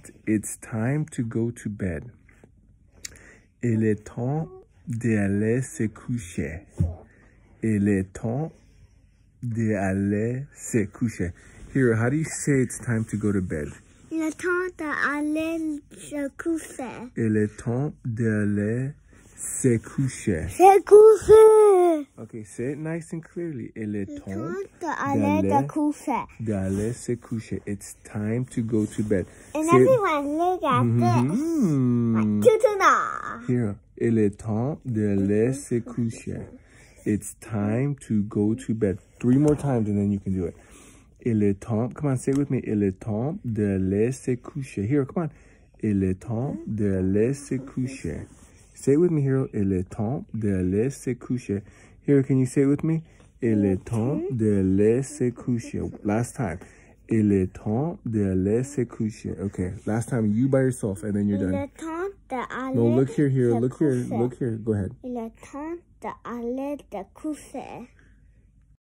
that it's time to go to bed. Il est temps d'aller se coucher. Il est temps d'aller se coucher. Here, how do you say it's time to go to bed? Il est temps d'aller se coucher. Il est temps d'aller se coucher. Se coucher. Okay, say it nice and clearly. Il est temps d'aller se coucher. D'aller se coucher. It's time to go to bed. And say everyone look at this. Tutuna. Here, il est temps d'aller se coucher. It's time to go to bed. 3 more times and then you can do it. Il est temps, come on, say it with me. Il est temps d'aller se coucher. Here, come on. Il est temps d'aller se coucher. Say it with me, Hero. Il est temps d'aller se coucher. Here, can you say it with me? Il est temps d'aller se coucher. Last time. Il est temps d'aller se coucher. Okay, last time you by yourself and then you're done. Il est temps d'aller No, look here, se look here, coucher. look here. Go ahead. Il est temps d'aller se coucher.